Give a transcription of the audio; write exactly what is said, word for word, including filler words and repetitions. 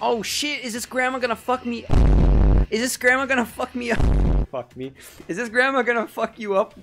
Oh shit, is this grandma gonna fuck me? Is this grandma gonna fuck me up? Fuck me. Is this grandma gonna fuck you up?